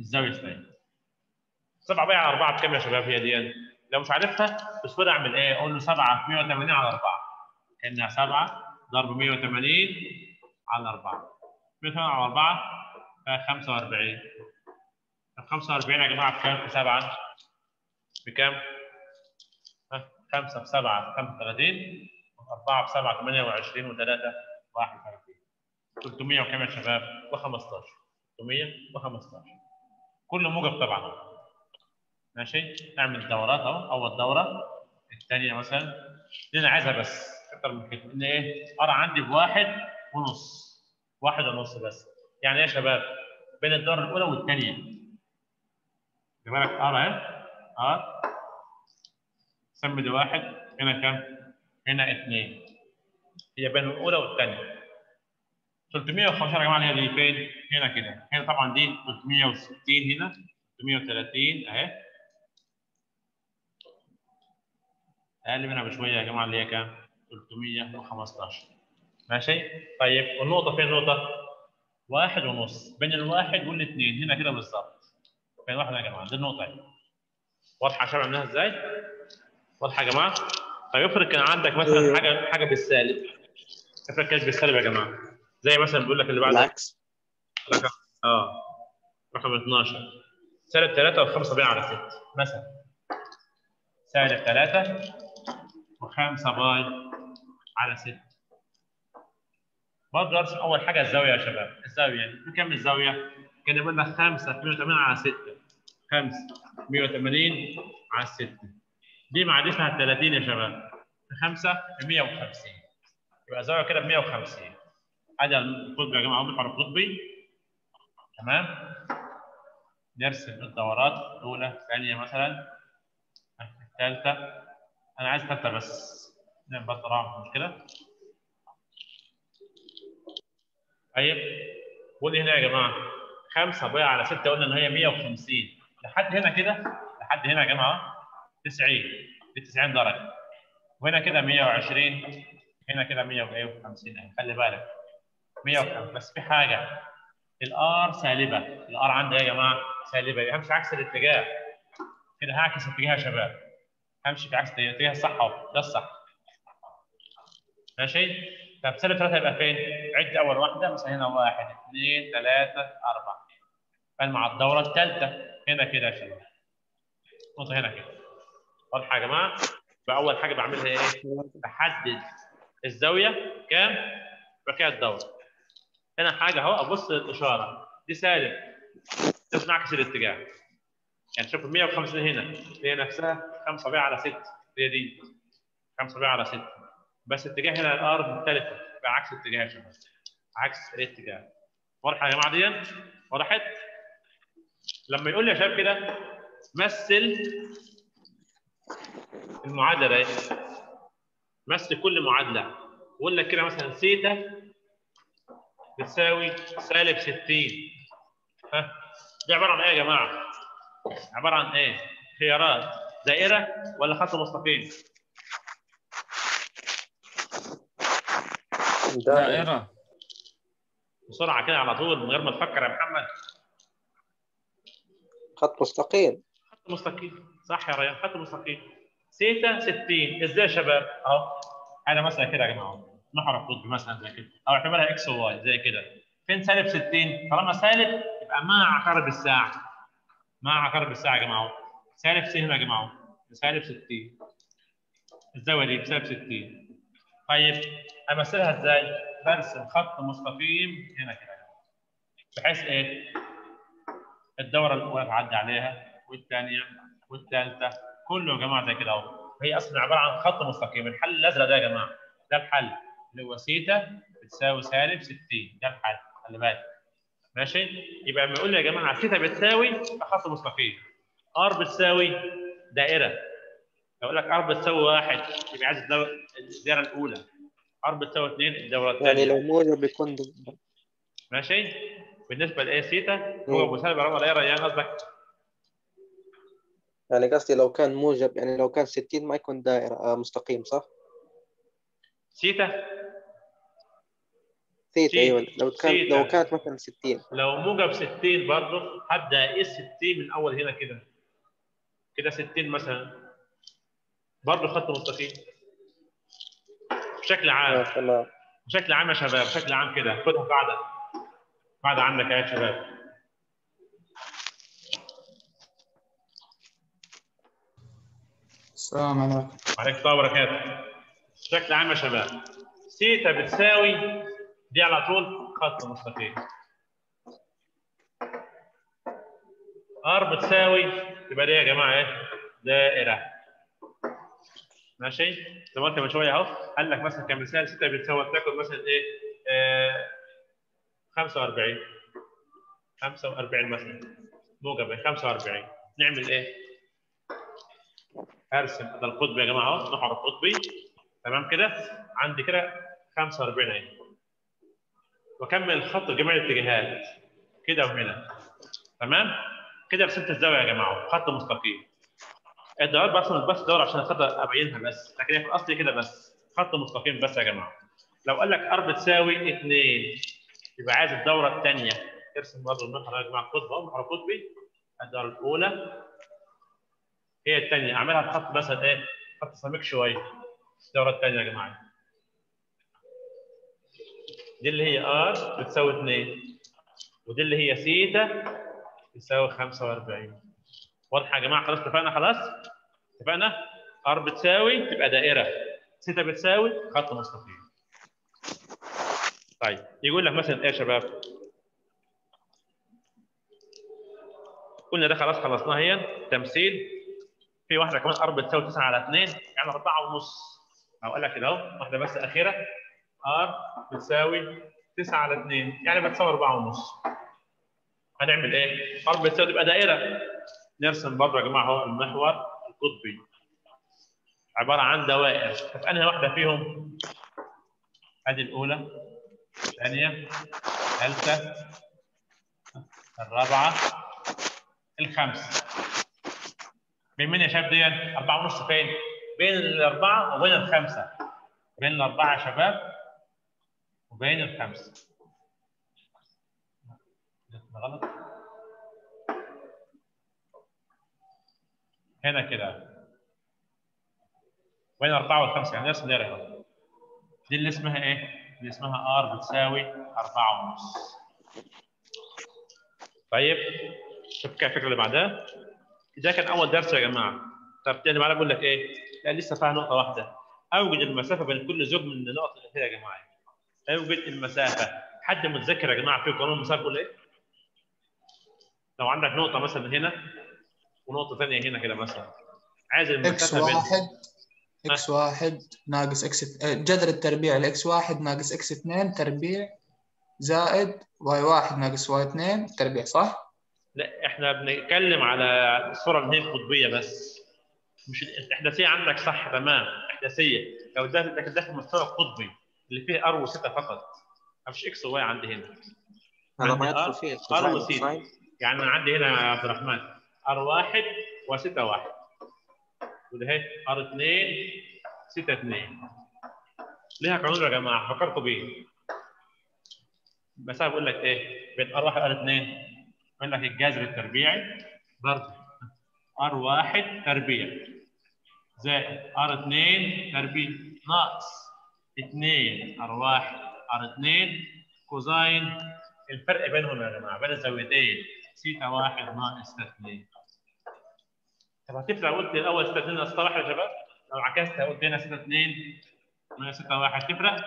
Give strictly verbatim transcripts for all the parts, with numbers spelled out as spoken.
الزاويه الثانيه. سبعة باي على أربعة بكام يا شباب هي دي؟ لو مش عارفها بسهوله اعمل ايه؟ اقول له سبعة في مية وثمانين على أربعة. كانها سبعة ضرب مية وثمانين على أربعة. مية وثمانين على أربعة خمسة وأربعين. طب خمسة وأربعين يا جماعه بكام؟ في سبعة بكام؟ خمسة في سبعة خمسة وثلاثين، أربعة في سبعة ثمانية وعشرين وثلاثة واحد وثلاثين. ثلاثمية وكام يا شباب؟ وخمستاشر. ثلاثمية وخمستاشر. كله موجب طبعا. ماشي؟ اعمل دورات اهو، اول دوره، الثانيه مثلا، دي انا عايزها بس اكتر من كده، ان ايه؟ ارى عندي بواحد ونص. واحد ونص بس. يعني ايه يا شباب؟ بين الدوره الاولى والثانيه. خلي بالك ار اهي، ار سمي دي واحد، هنا كام؟ هنا اثنين. هي بين الاولى والثانيه. ثلاثمية وخمستاشر يا جماعه اللي هي دي فين؟ هنا كده. هنا طبعا دي ثلاثمية وستين، هنا ثلاثمية وثلاثين اهي. اقل منها بشويه يا جماعه اللي هي كام؟ ثلاثمية وخمستاشر. ماشي؟ طيب والنقطه فين النقطه؟ واحد ونص بين الواحد والاثنين، هنا كده بالظبط. بين واحد يا جماعه، دي النقطه اهي. واضحه يا شباب عملناها ازاي؟ واضحه يا جماعه؟ طيب افرض كان عندك مثلا حاجه حاجه بالسالب. افرض كانت بالسالب يا جماعه. زي مثلا بيقول لك اللي بعد بالعكس. رقم اه رقم اثناشر سالب ثلاثة و5 باي على ستة مثلا. سالب ثلاثة و5 باي على ستة. برضه ارسم اول حاجه الزاويه يا شباب. الزاويه بكام الزاويه؟ كان يقول لك خمسة في مية وثمانين على ستة. خمسة في مية وثمانين على ستة. دي معادتها ثلاثين يا شباب. خمسة في مية وخمسين. يبقى الزاويه كده ب مية وخمسين. ادي القطب يا جماعه، محور قطبي. تمام؟ نرسم الدورات الاولى، الثانيه مثلا، الثالثه. انا عايز ثالثه بس. نعمل بس طبعا مشكله. طيب ودي هنا يا جماعه خمسة باي على ستة، قلنا ان هي مية وخمسين. لحد هنا كده، لحد هنا يا جماعه تسعين. دي تسعين درجه. وهنا كده مية وعشرين. هنا كده مية وخمسين اهي. خلي بالك مية وخمسين. بس في حاجه، الار سالبه. الار عندي يا جماعه سالبه، همشي عكس الاتجاه. كده هعكس اتجاه يا شباب. همشي في عكس الاتجاه الصح اهو، ده الصح. ماشي؟ طب سالب ثلاثة يبقى فين؟ عد اول واحده مثلا، هنا واحد اثنين ثلاثة أربعة. مع الدوره الثالثه هنا كده يا شباب. نقطه هنا كده. واضحه يا جماعه؟ فاول حاجه بعملها ايه؟ بحدد الزاويه كام؟ بكده الدوره. هنا حاجه اهو، ابص للاشاره دي سالب، لازم اعكس الاتجاه. يعني شوف مية وخمسين هنا هي نفسها خمسة باي على ستة. هي دي خمسة باي على ستة. بس اتجاه هنا الارض مختلفه، يبقى عكس الاتجاه يا شباب. عكس الاتجاه. واضحه يا جماعه دي؟ وضحت؟ لما يقول لي يا شباب كده مثل المعادله اهي. مثل كل معادله. بقول لك كده مثلا ثيتا بتساوي سالب ستين. ها؟ دي عباره عن ايه يا جماعه؟ عباره عن ايه؟ خيارات دائره ولا خط مستقيم؟ دائرة. بسرعه كده على طول من غير ما تفكر يا محمد. خط مستقيم. خط مستقيم صح يا ريان، خط مستقيم. ثيتا ستين ازاي يا شباب؟ اهو انا مثلا كده يا جماعه محور القطب مثلا زي كده، او اعتبرها اكس وواي زي كده. فين سالب ستين؟ طالما سالب يبقى مع عقارب الساعه. مع عقارب الساعه يا جماعه. سالب ستين هنا يا جماعه سالب ستين. الزاويه دي بسالب ستين. طيب امثلها ازاي؟ برسم خط مستقيم هنا كده بحيث ايه؟ الدوره الاولى تعدي عليها والثانيه والثالثه كله يا جماعه زي كده اهو. هي اصلا عباره عن خط مستقيم. الحل الازرق ده يا جماعه ده الحل، اللي هو ثيتا بتساوي سالب ستين. ده الحل، خلي بالك. ماشي؟ يبقى لما يقول لي يا جماعه ثيتا بتساوي خط مستقيم، ار بتساوي دائره. يقول لك ار بتساوي واحد يبقى عايز الدائره الاولى. ار بتساوي اثنين الدوره الثانيه. يعني لو موجب بيكون دائرة. ماشي؟ بالنسبه لايه ثيتا هو مساوي ولا ايه ريان قصدك؟ يعني قصدي لو كان موجب، يعني لو كان ستين ما يكون دائرة آه مستقيم صح؟ ثيتا ثيتا ايوه لو كان سيتا. لو كانت مثلا ستين. لو موجب ستين برضه هبدا اقيس ستين من اول هنا كده كده ستين مثلا برضه خط مستقيم بشكل عام. اه تمام. بشكل عام يا شباب، بشكل عام كده خدها قاعده قاعده عندك يا شباب. السلام عليكم. وعليكم السلام وبركاته. بشكل عام يا شباب سيتا بتساوي دي على طول خط مستقيم. ار بتساوي يبقى دي يا جماعه ايه؟ دائره. ماشي؟ زي ما قلت من شويه اهو قال لك مثلا كمثال سيتا بتساوي تاكل مثلا ايه؟ آه خمسة وأربعين خمسة وأربعين مثلا موجب خمسة وأربعين. نعمل ايه؟ ارسم هذا القطب يا جماعه اهو محور قطبي تمام كده عندي كده خمسة وأربعين اهي واكمل الخط بجميع الاتجاهات كده وهنا تمام كده رسمت الزاويه يا جماعه خط مستقيم. الدوائر برسم بس دور عشان خاطر ابينها بس لكن هي في الاصل كده بس خط مستقيم بس يا جماعه. لو قال لك ار بتساوي اثنين يبقى عايز الدوره الثانيه ارسم برضه المحور يا جماعه قطب اهو محور قطبي. الدوره الاولى هي الثانيه اعملها بخط مثلا ايه؟ خط سميك شويه. الدوره الثانيه يا جماعه دي اللي هي ار بتساوي اثنين ودي اللي هي سيتا بتساوي خمسة وأربعين. واضحه يا جماعه؟ خلاص اتفقنا خلاص؟ اتفقنا؟ ار بتساوي تبقى دائره سيتا بتساوي خط مستقيم. طيب يقول لك مثلا ايه يا شباب؟ قلنا ده خلاص خلصناه هي تمثيل. في واحده كمان ار بتساوي تسعة على اثنين يعني أربعة ونص. او قال لك كده اهو واحده بس اخيره ار بتساوي تسعة على اثنين يعني بتساوي أربعة ونص. هنعمل ايه؟ ار بتساوي تبقى دائره. نرسم برضه يا جماعه اهو المحور القطبي عباره عن دوائر. طب انهي واحده فيهم؟ ادي الاولى الثانيه الثالثه الرابعه الخامسه. بين مين يا شباب دي؟ أربعة ونص فين؟ بين الأربعة وبين الخمسة. بين الأربعة يا شباب وبين الخمسة. غلط؟ هنا كده. بين الأربعة والخمسة يعني نرسم دايرة اهو. دي اللي اسمها إيه؟ اللي اسمها آر بتساوي أربعة ونص. طيب شوف كيف الفكرة اللي بعدها. ده كان أول درس يا جماعة. طب تاني بعد بقول لك إيه؟ لا لسه فيها نقطة واحدة. أوجد المسافة بين كل زوج من النقط اللي فيها يا جماعة. اوجد المسافه. حد متذكر يا جماعه في قانون المسافه بيقول ايه؟ لو عندك نقطه مثلا هنا ونقطه ثانيه هنا كده مثلا عايز اكس المسافه بين واحد اكس واحد ناقص اكس جذر التربيع لاكس واحد ناقص اكس اثنين تربيع زائد واي واحد ناقص واي اثنين تربيع صح؟ لا احنا بنتكلم على الصوره اللي هي القطبيه بس. مش الاحداثيه عندك صح تمام احداثيه. لو ده ده ده في المستوى القطبي اللي فيه ار وثيتا فقط. ما فيش اكس وواي عندي هنا. هذا عندي ما يدخل ار فيه ار الكوزاين وثيتا. والساين. يعني انا عندي هنا يا عبد الرحمن ار واحد وثيتا واحد. وده اهي ار اثنين ثيتا اثنين. ليها قانون يا جماعه فكرتوا بيه. المسافه بيقول لك ايه؟ بين ار واحد وار اثنين يقول لك الجذر التربيعي برضه ار واحد تربيع زائد ار اثنين تربيع ناقص اثنين ار واحد ار اثنين كوزاين الفرق بينهم يا جماعه بين الزاويتين سيتا واحد ناقص سيتا اثنين. طب هتفرق لو قلت الاول سيتا اثنين ناقص واحد يا شباب؟ لو عكست قلت هنا سيتا اثنين ناقص سيتا واحد تفرق؟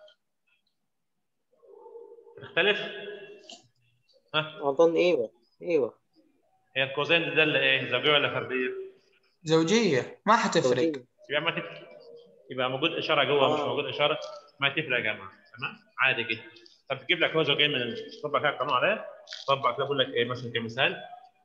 تختلف؟ ها؟ اظن ايوه ايوه هي الكوزين ده اللي ايه؟ زوجيه ولا فرديه؟ زوجية ما حتفرق. زوجية. يبقى ما تفرق. يبقى موجود اشاره جوه آه. مش موجود اشاره ما تفرق يا جماعه تمام؟ عادي جدا. طب تجيب لك هو زوجين من طبق كده القانون عليه. طبق كده بقول لك ايه مثلا كمثال.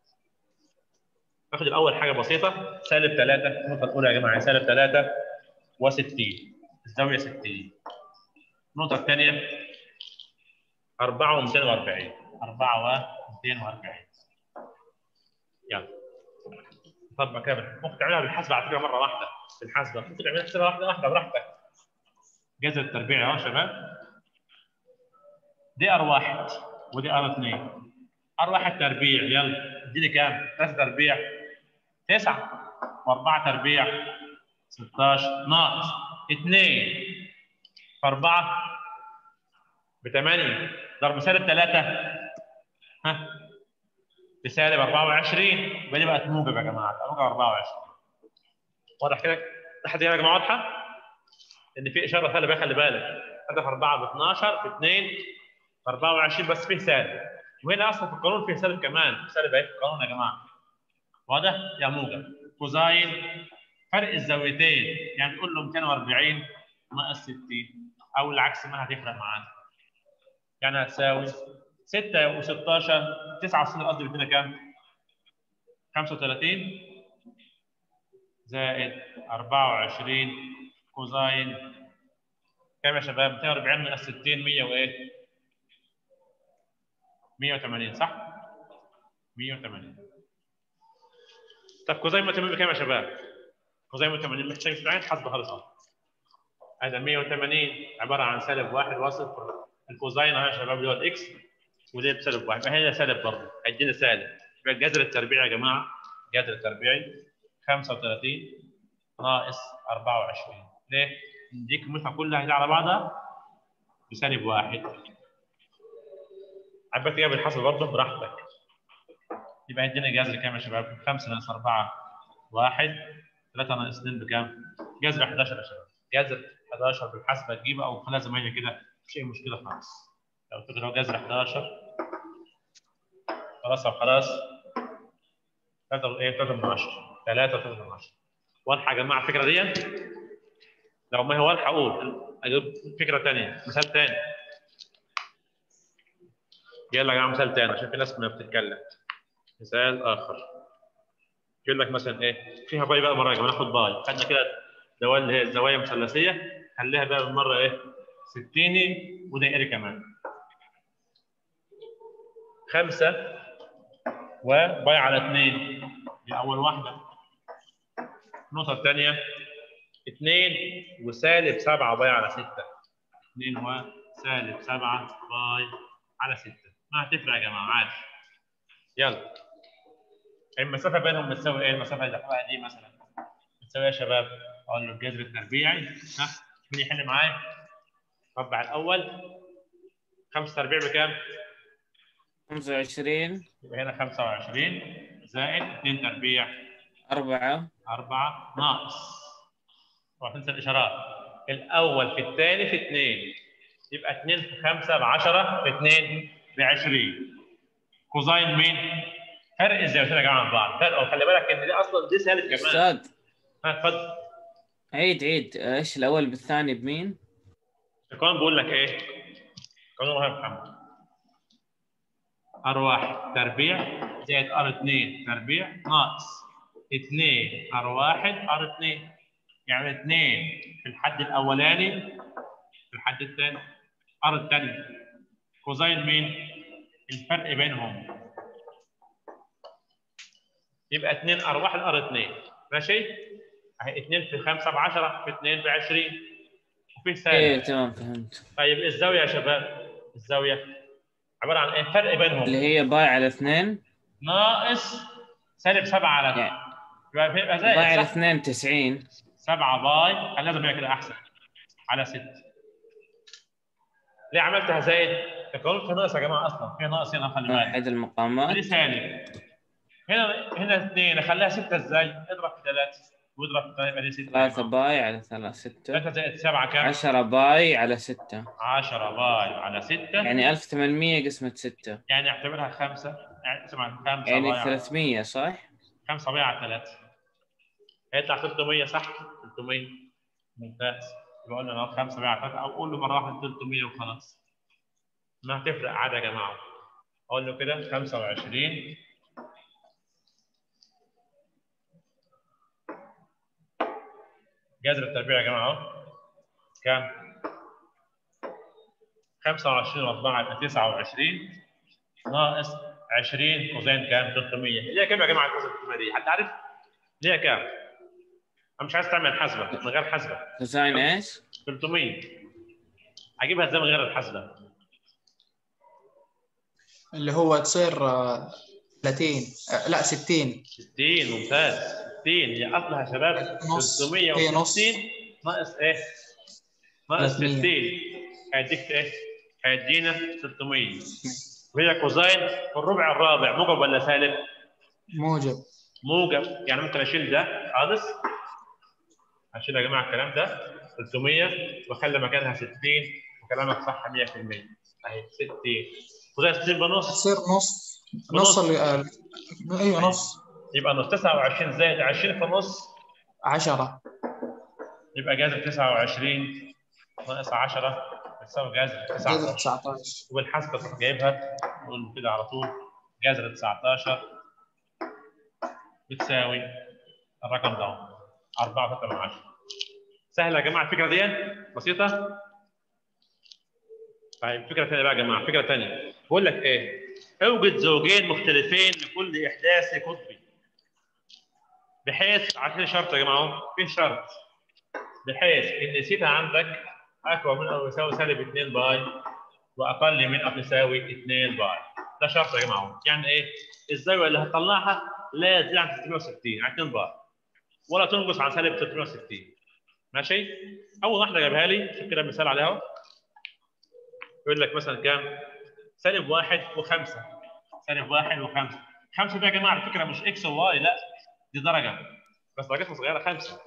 ناخد الاول حاجه بسيطه سالب ثلاثة. النقطه الاولى يا جماعه سالب ثلاثة وستين الزاويه ستين. النقطه الثانيه أربعة ومئتين وأربعين أربعة ومئتين وأربعين. يلا طبق كده ممكن تعملها بالحاسبه على فكره مره واحده بالحاسبه ممكن تعملها حسابها واحده واحده براحتك. جذر التربيع اهو يا شباب دي ار واحد ودي ار اثنين. ار واحد تربيع، يلا اديني كام؟ ثلاثة تربيع تسعة، و4 تربيع ستاشر، ناقص اثنين في أربعة ب ثمانية، ضرب سالب ثلاثة ها بسالب أربعة وعشرين، يبقى دي بقت موجب يا جماعه، موجب أربعة وعشرين. واضح كده لحد هنا يا جماعه؟ واضحه ان في اشاره خلي بالك، خلي بالك ثلاثة في أربعة ب اثناشر، في اثنين في أربعة وعشرين، بس فيه سالب، وهنا اصلا في القانون فيه سالب كمان، سالب اهي في القانون يا جماعه. واضح؟ يا موجب. كوزاين فرق الزاويتين، يعني تقول له مئتين وأربعين ناقص ستين، او العكس ما هتفرق معانا، يعني هتساوي ستة و16 تسعة وستين، قصدي بدنا كام؟ خمسة وثلاثين زائد أربعة وعشرين كوزاين كام يا شباب؟ مئتين وأربعين ناقص ستين مية وايه؟ مية وثمانين صح؟ مية وثمانين. طب كوزاين مية وثمانين بكام يا شباب؟ كوزاين مية وثمانين محتاج تستعين حسب خالص اهو. هذا مية وثمانين عباره عن سالب واحد وصفر، الكوزاين اهو يا شباب اللي هو الاكس، ودي بسالب واحد، يبقى هنا سالب برضه، هيدينا سالب. يبقى الجذر التربيعي يا جماعه، الجذر التربيعي خمسة وثلاثين ناقص أربعة وعشرين، ليه؟ دي قيمتها كلها هي على بعضها بسالب واحد. عبيت تجيب الحسب برضه براحتك. يبقى هيدينا جذر كام يا شباب؟ خمسة ناقص أربعة واحد، ثلاثة ناقص اثنين بكام؟ جذر احداشر يا شباب، جذر احداشر بالحسبه تجيبه، او خليها زي ما هي كده مش اي مشكله خالص. لو تقدر لو جذر احداشر خلاص، او خلاص ثلاثة ايه ثلاثة من عشرة، ثلاثة ثلاثة من عشرة. واضحه يا جماعه الفكره دي؟ لو ما هي واضحه اقول اجيب فكره ثانيه، مثال ثاني. يلا يا جماعه مثال ثاني عشان في ناس ما بتتكلم. مثال اخر يقول لك مثلا ايه؟ فيها باي بقى مره يا جماعه، ناخد باي، خدنا كده دوال اللي هي الزوايا مثلثيه، خليها بقى بالمره ايه؟ ستيني ودائري كمان. خمسة وباي على اثنين دي اول واحده. النقطه الثانيه اثنين وسالب سبعة باي على ستة، اثنين وسالب سبعة باي على ستة، ما هتفرق يا جماعه عادي. يلا المسافه بينهم بتساوي ايه؟ المسافه اللي دخلها دي مثلا بتساوي ايه يا شباب؟ اقول له الجذر التربيعي، ها مين يحل معايا؟ ربع الاول خمسة تربيع بكام؟ خمسة وعشرين. يبقى هنا خمسة وعشرين زائد اثنين تربيع أربعة. أربعة ناقص، اوعى تنسى الاشارات، الاول في الثاني في اثنين، يبقى اثنين في خمسة ب عشرة في اثنين ب عشرين. كوزاين مين؟ فرق الزاويتين يا جماعه عن بعض، فرق، خلي بالك ان دي اصلا دي سالب كمان. أستاذ ها اتفضل. عيد عيد ايش الأول بالثاني بمين؟ القانون بيقول لك ايه؟ القانون يا محمد ار واحد تربيع زائد ار اثنين تربيع ناقص اثنين ار واحد ار اثنين، يعني اثنين في الحد الاولاني في الحد الثاني ار الثاني. كوزاين مين؟ الفرق بينهم، يبقى اثنين ار واحد ار اثنين، ماشي؟ اهي اثنين في خمسة ب عشرة في اثنين ب عشرين، وفي سالب. ايه تمام فهمت. طيب الزاويه يا شباب، الزاويه عباره عن ايه؟ فرق بينهم اللي هي باي على اثنين ناقص سالب سبعة على يعني يبقى يبقى باي على زائد صح؟ اثنين تسعين. سبعة باي خليها زي ما هي كده احسن على ستة. ليه عملتها زائد؟ القانون فيه ناقص يا جماعه، اصلا فيه ناقص هنا، خلي بالك. واحد المقامات. دي سالب. هنا هنا اثنين اخليها ستة ازاي؟ اضرب في ثلاثة واضرب في ثلاثة، يبقى دي ستة. ثلاثة باي على ثلاثة ستة. ثلاثة زائد سبعة كام؟ عشرة باي على ستة. عشرة باي على ستة يعني ألف وثمانمية قسمة ستة. يعني اعتبرها خمسة، يعني اسمع خمسة يعني باي ثلاثمية صح؟ خمسة باي على ثلاثة هيطلع ثلاثمية صح؟ ثلاثمية ممتاز. يبقى قلنا لو خمسة باي على ثلاثة، او قول له مرة واحدة ثلاثمية وخلاص. ما هتفرق عادي يا جماعة. اقول له كده خمسة وعشرين جذر التربيع يا جماعة اهو كام؟ خمسة وعشرين و4 يبقى تسعة وعشرين ناقص عشرين كوزين كام؟ ثلاثمية. ليه كام يا جماعة كوزين ثلاثمية دي؟ حد عارف؟ ليه كام؟ أنا مش عايز تعمل حسبة من غير حسبة. كوزين ايش؟ ثلاثمية. أجيبها ازاي من غير الحسبة؟ اللي هو تصير آه، ثلاثين آه، لا ستين. ستين ممتاز. ستين هي اصلها يا شباب نص، هي نص ثلاثمية وستين ناقص ايه؟ ناقص ثلاثمية. ستين هيديك ايه؟ هيدينا ستمية. وهي كوزين في الربع الرابع موجب ولا سالب؟ موجب. موجب، يعني ممكن اشيل ده خالص. هشيل يا جماعه الكلام ده ثلاثمية واخلي مكانها ستين، وكلامك صح مية في المية. اهي ستين كوزين ستين بنص. تصير نص. بنص. نص ال- آه، ايوه نص. يبقى نص تسعة وعشرين زائد عشرين في النص عشرة. يبقى جذر تسعة وعشرين ناقص عشرة بتساوي جذر جذر تسعة عشر. تسعتاشر. وبالحسبة تروح جايبها نقول كده على طول جذر تسعتاشر بتساوي الرقم ده أربعة وثلاثة من عشرة. سهلة يا جماعة الفكرة دي؟ بسيطة؟ طيب فكرة ثانية بقى يا جماعة، فكرة ثانية بقول لك إيه؟ اوجد زوجين مختلفين لكل إحداث قطبي. بحيث عشان شرط يا جماعة، في شرط بحيث ان سيتا عندك اكبر من او يساوي سالب اتنين باي واقل من او تساوي اتنين باي. ده شرط يا جماعه. يعني ايه؟ الزاويه اللي هتطلعها لا تزيد عن ستمية وستين عن اتنين باي ولا تنقص عن سالب ستمية وستين. ماشي؟ اول واحده جابها لي شوف كده مثال عليها. يقول لك مثلا كام؟ سالب واحد وخمسه. سالب واحد وخمسه. خمسه دي يا جماعه على فكره مش اكس وواي، لا دي درجه بس درجتها صغيره خمسه.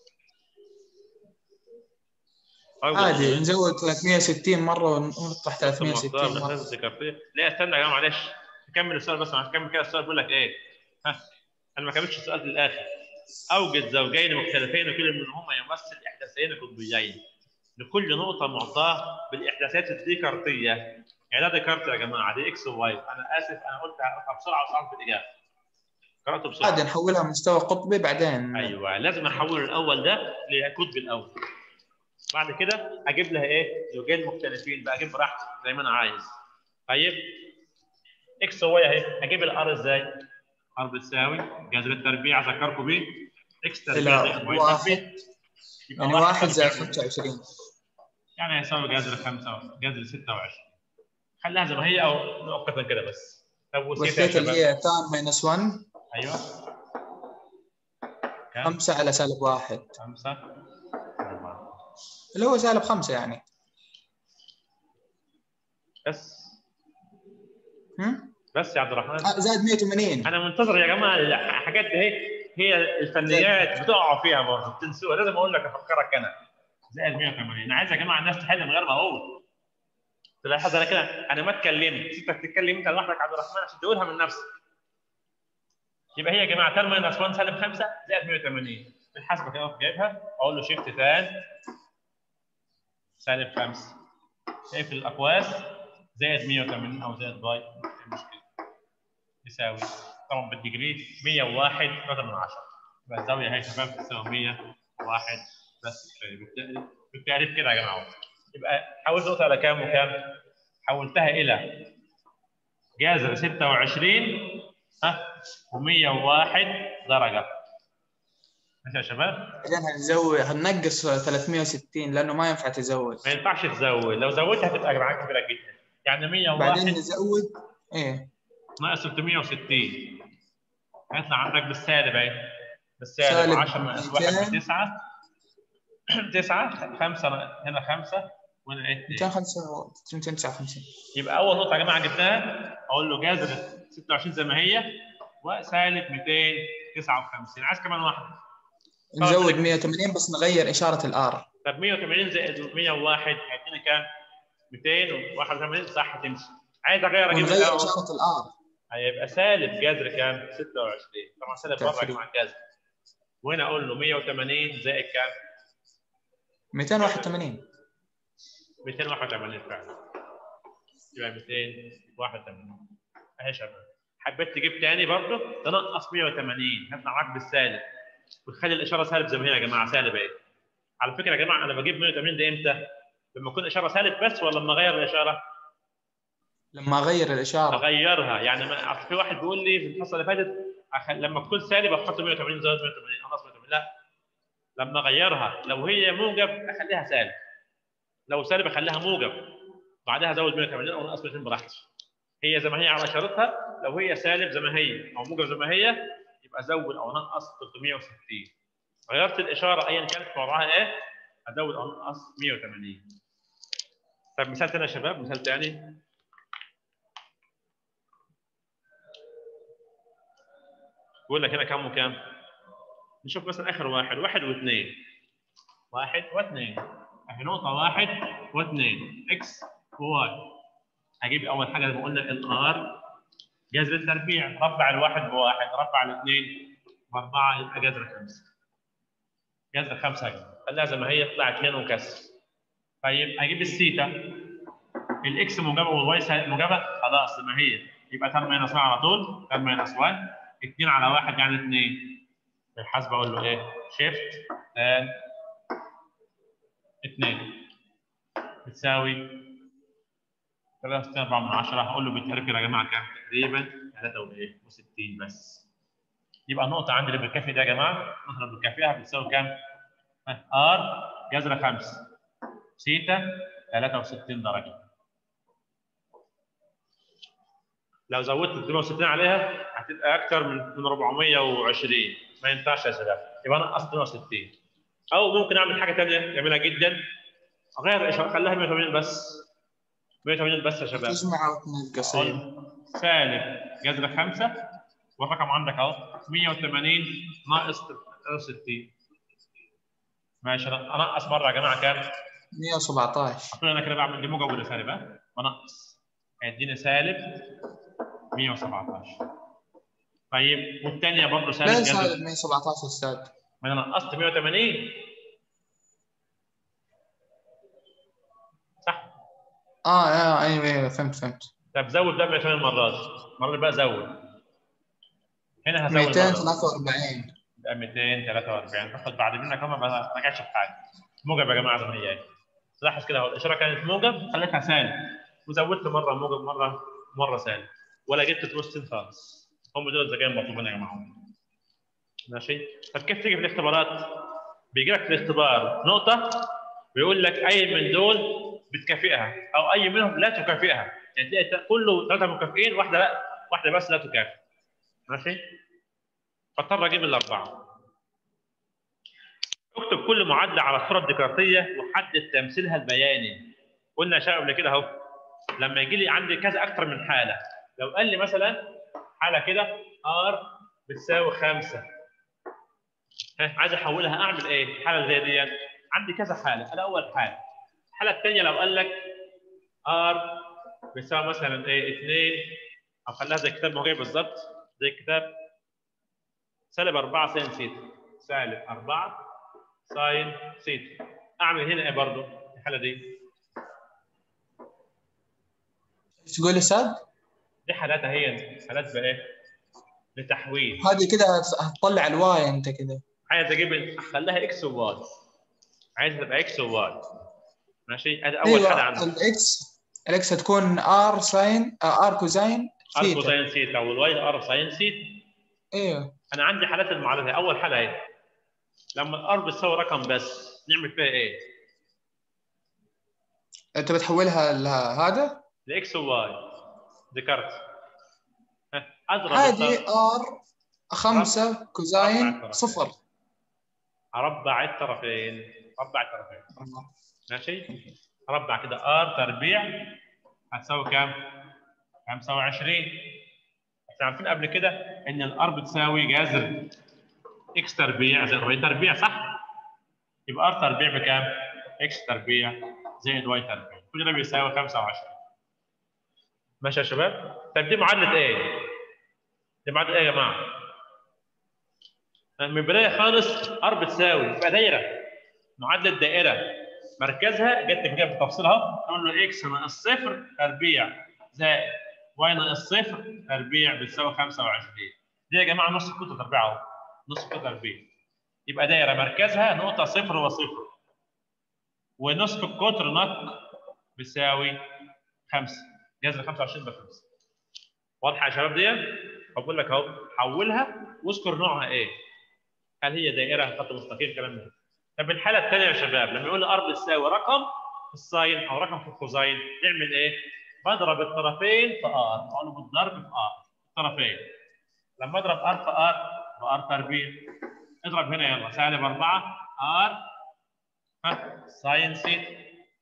عادي نزود ثلاثمية وستين مرة ونطرح ثلاثمية وستين مرة. لا استنى يا جماعه معلش نكمل السؤال بس عشان نكمل كده السؤال. بيقول لك ايه؟ ها انا ما كملتش السؤال للاخر. اوجد زوجين مختلفين كل منهما يمثل احداثين قطبيين لكل نقطه معطاه بالاحداثات الديكارتيه. يعني ده ديكارت يا جماعه، دي اكس وواي. انا اسف انا قلت هعرفها بسرعه وصعب في الاجابه. قراته بسرعه. عادي نحولها مستوى قطبي بعدين. ايوه لازم احول الاول ده لقطب الاول. بعد كده اجيب لها ايه؟ زوجين مختلفين بقى اجيب براحتي زي ما انا عايز. طيب اكس وواي اهي، اجيب الار ازاي؟ ار بتساوي جذر التربيع اذكركم بيه اكس تربيع زائد واي تربيع. يعني واحد زائد خمسة وعشرين يعني هيساوي جذر خمسة جذر ستة وعشرين. خليها زي ما هي او مؤقتا كده بس. طب وسيتا يا والثيتا اللي شباب؟ هي تان ماينس واحد. ايوه كام؟ خمسة على سالب واحد. خمسة أربعة اللي هو سالب خمسة يعني. بس هم؟ بس يا عبد الرحمن زائد مية وثمانين. انا منتظر يا جماعه الحاجات دي. هي هي الفنيات بتقعوا فيها برضه بتنسوها. لازم اقول لك افكرك انا. زائد مية وثمانين. انا عايز يا جماعه الناس تحل من غير ما اقول. تلاحظ انا كده انا ما اتكلمت، سيبك تتكلم انت لوحدك عبد الرحمن عشان تقولها من نفسك. يبقى هي يا جماعه تان ماينس واحد سالب خمسة زائد مية وثمانين. بالحسبه كده جايبها اقول له شيفت تان سالب خمسة. شايف الاقواس زائد مية وثمانين او زائد باي مش مشكله. يساوي طبعا بالديجري مية وواحد ثلاثة من عشرة. يبقى الزاويه هي شباب تساوي مية وواحد بس. بالتالي بالتعريف كده يا جماعه يبقى حولت نقطه على كام وكام؟ حولتها الى جذر ستة وعشرين ها ومية وواحد درجه. ماشي يا شباب؟ بعدين هنزود هننقص ثلاثمية وستين لانه ما ينفع تزود. ما ينفعش تزود، لو زودتها هتبقى معاك كبيره جدا. يعني مية وواحد بعدين نزود ايه؟ ناقص ستمية وستين هيطلع عندك بالسالب اهي. بالسالب سالب عشرة ناقص واحد بتسعة. تسعة خمسة هنا خمسة وهنا ايه؟ مئتين وخمسة مئتين وتسعة وخمسين. يبقى اول نقطه يا جماعه جبناها اقول له جذر ستة وعشرين زي ما هي وسالب مئتين وتسعة وخمسين. عايز كمان واحده نزود مية وثمانين بس نغير اشاره الار. طب مية وثمانين زائد مية وواحد هيديني كام؟ مئتين وواحد وثمانين صح تمشي. عايز اغير اجيب ونغير اشاره الار هيبقى سالب جذر كام؟ ستة وعشرين. طبعا سالب بره يا جماعه الجذر. وهنا اقول له مية وثمانين زائد كام؟ مئتين وواحد وثمانين. مئتين وواحد وثمانين فعلا. يبقى مئتين وواحد وثمانين اهي يا شباب. حبيت تجيب تاني برضه تنقص مية وثمانين هيطلع معاك بالسالب وتخلي الاشاره سالب زي ما هي يا جماعه سالب ايه. على فكره يا جماعه انا بجيب مية وثمانين ده امتى؟ لما تكون اشاره سالب بس ولا لما اغير الاشاره؟ لما اغير الاشاره. اغيرها يعني ما اصل في واحد بيقول لي في الحصه اللي فاتت أخ... لما تكون سالب احط مية وثمانين زائد مية وثمانين انقص مية وثمانين. لا لما اغيرها لو هي موجب اخليها سالب، لو سالب اخليها موجب بعدها ازود مية وثمانين او انقص مئتين براحتي. هي زي ما هي على اشارتها، لو هي سالب زي ما هي او موجب زي ما هي يبقى زود او نقص ثلاثمية وستين. غيرت الاشاره ايا كانت وضعها ايه ازود او انقص مية وتمانين. طب مثال ثاني يا شباب، مثال ثاني. بيقول لك هنا كام وكام؟ نشوف مثلا اخر واحد، واحد واثنين. واحد واثنين. اهي نقطة واحد واثنين، اكس وواي. هجيب اول حاجة زي ما قلنا الار جذر التربيع، ربع الواحد بواحد، ربع الاثنين باربعة، يبقى جذر خمسة. جذر خمسة هجيب. خليها زي ما هي تطلع اثنين وكسر. طيب اجيب الثيتا. الاكس موجبة والواي موجبة، خلاص زي ما هي، يبقى تان ماينس واحد على طول، تان ماينس واحد، اثنين على واحد يعني اثنين. الحاسب اقول له ايه؟ شيفت تان اثنين بتساوي ثلاثة وستين أربعة من عشرة. هقول له بالتعريف كده يا جماعه كام؟ تقريبا ثلاثة وستين بس. يبقى النقطه عندي اللي بالكافي ده يا جماعه، النقطه اللي بالكافيها بتساوي كام؟ ار جذر خمسة سيتا ثلاثة وستين درجه. لو زودت ثلاثمية وستين عليها هتبقى اكثر من من أربعمية وعشرين، ما ينفعش يا شباب، يبقى انا ثلاثمية وستين. او ممكن اعمل حاجه ثانيه جميله جدا، اغير الاشاره خليها مية وتمانين بس. مية وتمانين بس يا شباب. تجمع وتنقص. سالب جذر خمسة والرقم عندك اهو مية وتمانين ناقص ثلاثة وستين. ماشي، انقص مره يا جماعه كام؟ مية وسبعتاشر. انا كده بعمل دي موجب ولا سالب؟ ها؟ بنقص هيديني سالب مية وسبعتاشر. طيب والثانيه برضه سالب ليه جذر سالب مية وسبعتاشر استاذ؟ ما انا نقصت مية وتمانين صح؟ اه اه ايوه ايوه فهمت فهمت. طب زود بقى مية وتمانين المره دي، المره اللي بقى زود. هنا هزود ميتين مره وثلاثة وأربعين. يبقى ميتين وثلاثة وأربعين. باخد بعد منك هم ما رجعش في حاجه. موجب يا جماعه زي ما هي اهي. لاحظ كده اهو الاشاره كانت موجب خليتها سالب، وزودت مره موجب مره مره سالب، ولا جبت توستين خالص. هم دول الذكاء المطلوبين يا جماعه. ماشي. طب كيف تيجي في الاختبارات؟ بيجي لك في الاختبار نقطه ويقول لك اي من دول بتكافئها او اي منهم لا تكافئها، يعني تلاقي كله ثلاثه مكافئين، واحده لا، واحده بس لا تكافئ. ماشي. فاضطر اجيب الاربعه. اكتب كل معادله على الصوره الديكارتيه وحدد تمثيلها البياني. قلنا يا شباب قبل كده اهو، لما يجي لي عندي كذا اكثر من حاله، لو قال لي مثلا حاله كده ار بتساوي خمسة، ها عايز احولها اعمل ايه؟ الحاله زي دي عندي كذا حاله، انا اول حاله. الحاله الثانيه لو قال لك ار بتساوي مثلا ايه اثنين، او خليها زي الكتاب ما هو جاي بالظبط زي الكتاب، سالب أربعة ساين سيتا، سالب أربعة ساين سيتا. اعمل هنا ايه برضه الحاله دي؟ ايش تقول استاذ؟ دي حالاتها هي حالات بايه؟ لتحويل. هذه كده هتطلع الواي انت كده. عايز اجيب اخليها اكس وواي، عايز تبقى اكس وواي. ماشي، ادي اول ايوه حاله عندك. الاكس الاكس هتكون ار ساين ار كوزين ار ثيتا. كوزين سيتا والواي ار ساين سيتا. ايوه. انا عندي حالات المعادله. اول حاله اهي، لما الار بتساوي رقم بس نعمل فيها ايه؟ انت بتحولها لهذا؟ لاكس وواي. ذكرت اضرب عادي الطرف. ار خمسة كوزين صفر. اربع الطرفين، ربع الطرفين. ماشي. ربع كده ار تربيع هتساوي كام؟ خمسة وعشرين. احنا عارفين قبل كده ان الار بتساوي جذر اكس تربيع زائد واي تربيع صح؟ يبقى ار تربيع بكام؟ اكس تربيع زائد واي تربيع، كل ده بيساوي خمسة وعشرين. ماشي يا شباب؟ طيب دي معادله ايه؟ دي معادله ايه يا جماعه؟ من البدايه خالص ار بتساوي يبقى دايره، معادله دائره مركزها جت كده بالتفصيل اهو، نقول له اكس ناقص صفر تربيع زائد واي ناقص صفر تربيع بتساوي خمسة وعشرين. دي يا جماعه نص قطر تربيع اهو، نص قطر تربيع. يبقى دايره مركزها نقطه صفر وصفر، ونصف القطر نق بيساوي خمسة، جذر خمسة وعشرين بخمسة. واضحه يا شباب دي؟ بقول لك اهو حولها واذكر نوعها ايه؟ هل هي دائره خط مستقيم كلام ده؟ طب الحاله الثانيه يا شباب لما يقول لي ار بتساوي رقم في الساين او رقم في الكوزاين نعمل ايه؟ بضرب الطرفين في ار، اقول له بالضرب في ار الطرفين. لما اضرب ار في ار بار تربيع. اضرب هنا يلا سالب أربعة ار ها ساين سيتا.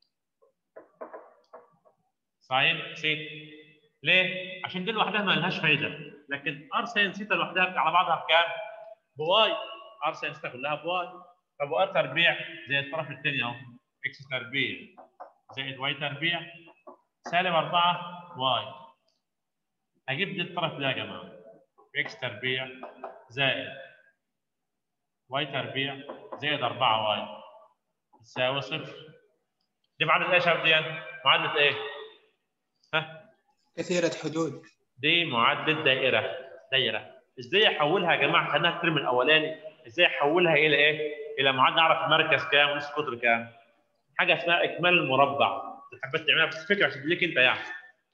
ساين سيتا. ليه؟ عشان دي لوحدها ما لهاش فايده، لكن ار ساين سيتا لوحدها على بعضها بكام؟ بواي. ار ساين سيتا كلها بواي. طب ار تربيع زي الطرف الثاني اهو اكس تربيع زائد واي تربيع سالب أربعة واي. اجيب دي الطرف ده يا جماعه اكس تربيع زائد واي تربيع زائد أربعة واي تساوي صفر. دي معادله ايه يا شباب؟ دي معادله ايه؟ ها؟ كثيرة حدود. دي معادله دائره. دايره ازاي احولها يا جماعه؟ خدناها الترم الاولاني. ازاي احولها الى ايه؟ الى معادله اعرف المركز كام ونص قطر كام. حاجه اسمها اكمال المربع. حبيت تعملها بس فكره عشان تديك انت يعني.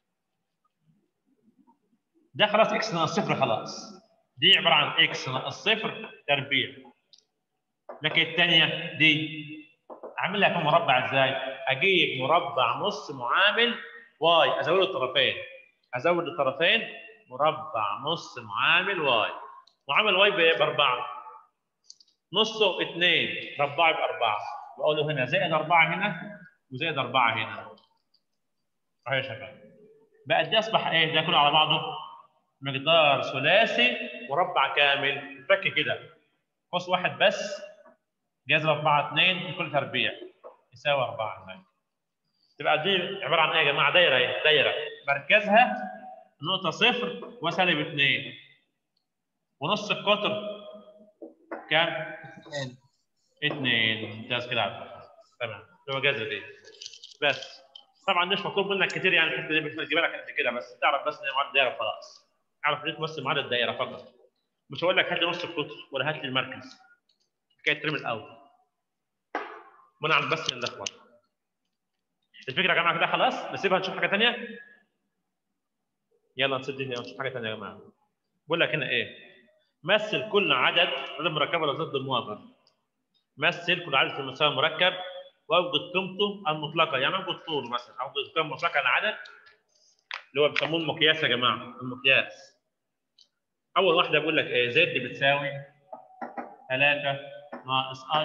ده خلاص اكس ناقص صفر خلاص. دي عباره عن اكس ناقص صفر تربيع. لكن الثانيه دي اعملها في مربع ازاي؟ اجيب مربع نص معامل واي ازود الطرفين. ازود الطرفين مربع نص معامل واي. معامل واي باربعه. نصه اثنين ربعه باربعه. واقول له هنا زائد أربعة هنا وزائد أربعة هنا. اهي يا شباب. بقى دي اصبح ايه؟ ده كله على بعضه مقدار ثلاثي مربع كامل. فك كده قوس واحد بس جذر أربعة اثنين كل تربيع يساوي أربعة هناك. تبقى دي عباره عن ايه يا جماعه؟ دايره ايه؟ دايره مركزها نقطه صفر وسالب اثنين ونص القطر كام؟ اثنين. اثنين. ممتاز كده عبد. تمام هو جذر دي بس. طبعا مش مطلوب منك كتير يعني الحته دي مش هتجيبها لك قد كده، بس تعرف بس ان هي معادله دايره وخلاص. اعرف ليه تمثل معادله الدايره فقط. مش هقول لك هات لي نص القطر ولا هات لي المركز. حكايه الترم الاول. منع بس اللخبطه. الفكره يا جماعه كده خلاص نسيبها نشوف حاجه ثانيه. يلا نسيب دي ونشوف حاجه ثانيه يا جماعه. بقول لك هنا ايه؟ مثل كل عدد غير مركب ولا ضد الموافق. مثل كل عدد في المساوي المركب واوجد قيمته المطلقه. يعني اوجد طوله مثلا، اوجد قيمه مطلقه لعدد اللي هو بيسموه المقياس يا جماعه. المقياس. اول واحده بقول لك ايه؟ زد بتساوي ثلاثة ناقص اي.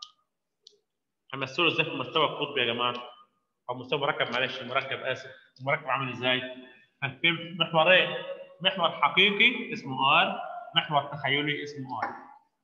همثله ازاي في المستوى القطبي يا جماعه؟ او مستوى مركب، معلش المركب اسف. المركب عامل ازاي؟ في محورين. محور حقيقي اسمه ار، محور تخيلي اسمه ار.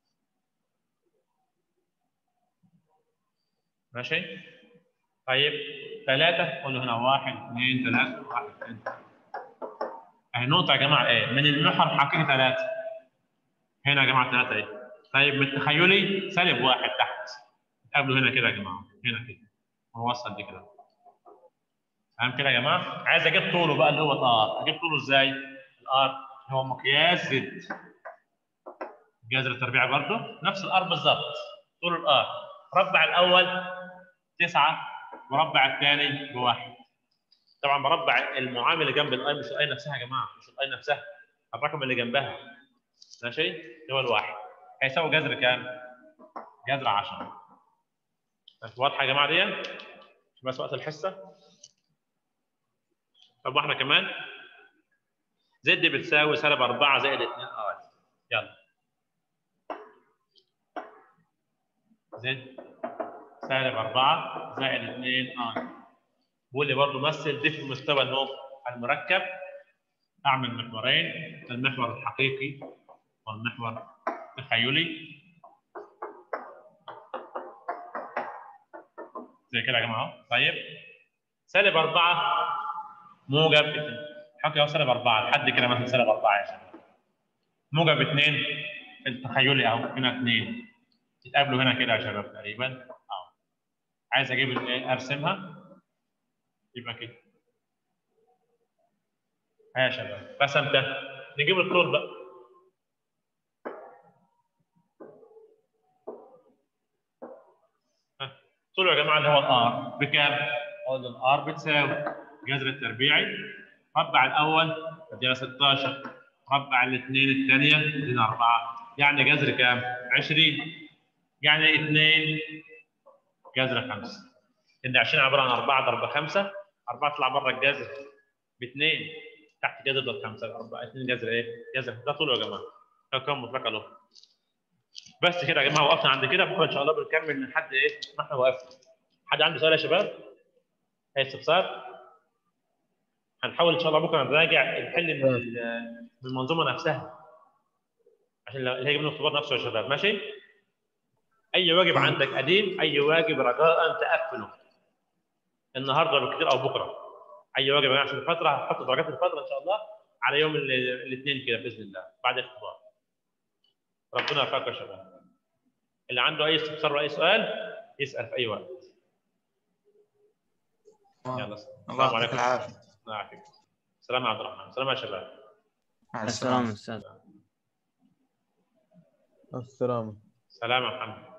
ماشي؟ طيب ثلاثة قول له هنا واحد اثنين ثلاثة واحد اثنين ثلاثة. اهي نقطة يا جماعة ايه؟ من المحور الحقيقي ثلاثة. هنا يا جماعة ثلاثة اهي. طيب من التخيلي سالب واحد تحت. قبله هنا كده يا جماعة، هنا كده. ووصل دي كده. فاهم كده يا جماعة؟ عايز اجيب طوله بقى اللي هو الار، اجيب طوله ازاي؟ الار هو مقياس زد. جذر التربيع برضه نفس الار بالظبط. طول الار. مربع الاول تسعة، مربع الثاني بواحد. طبعا مربع المعامل اللي جنب الاي مش الاي نفسها يا جماعه، مش الاي نفسها، الرقم اللي جنبها. ماشي؟ اللي هو الواحد. هيساوي جذر كام؟ جذر عشرة. واضحه يا جماعه دي؟ بس وقت الحصه. طب واحده كمان. زد بتساوي سالب أربعة زائد اثنين اي. يلا. زد سالب أربعة زائد اثنين اي. بقول لي برضه مثل دي في المستوى اللي هو المركب. اعمل محورين، المحور الحقيقي والمحور التخيلي. زي كده يا جماعه. طيب سالب أربعة موجب اثنين. حط اهو سالب أربعة لحد كده مثلا سالب أربعة يا شباب. موجب اثنين التخيلي اهو هنا اثنين. يتقابلوا هنا كده يا شباب تقريبا اهو. عايز اجيب الايه؟ ارسمها. يبقى كده. ها يا شباب رسمتها. نجيب الطول بقى. طوله يا جماعه اللي هو الار بكام؟ اقول الار بتساوي جذر التربيعي. مربع الاول ادينا ستاشر، مربع الاثنين الثانيه ادينا أربعة، يعني جذر كام؟ عشرين. يعني اثنين جذر خمسة. ان عشرين عباره عن أربعة ضرب خمسة، أربعة تطلع بره الجذر باثنين تحت جذر ضرب خمسة أربعة اثنين جذر ايه؟ جذر ده طوله يا جماعه ارقام مطلقه له. بس كده يا جماعه وقفنا عند كده. بكره ان شاء الله بنكمل لحد ايه؟ ما احنا وقفنا. حد عنده سؤال يا شباب؟ اي استفسار؟ هنحاول ان شاء الله بكره نراجع نحل من من المنظومه نفسها عشان اللي هيجي من الاختبار نفسه يا شباب. ماشي؟ اي واجب عندك قديم اي واجب رجاء تقفله النهارده بالكثير او بكره. اي واجب عشان الفتره هحط درجات الفتره ان شاء الله على يوم الاثنين كده باذن الله بعد الاختبار. ربنا يوفقك يا شباب. اللي عنده اي استفسار واي سؤال يسال في اي وقت. يلا السلام عليكم. العافيه. الله يعافيك. السلام يا عبد الرحمن. السلام يا شباب. مع السلامة السلامه. استاذ. السلام. سلام يا محمد.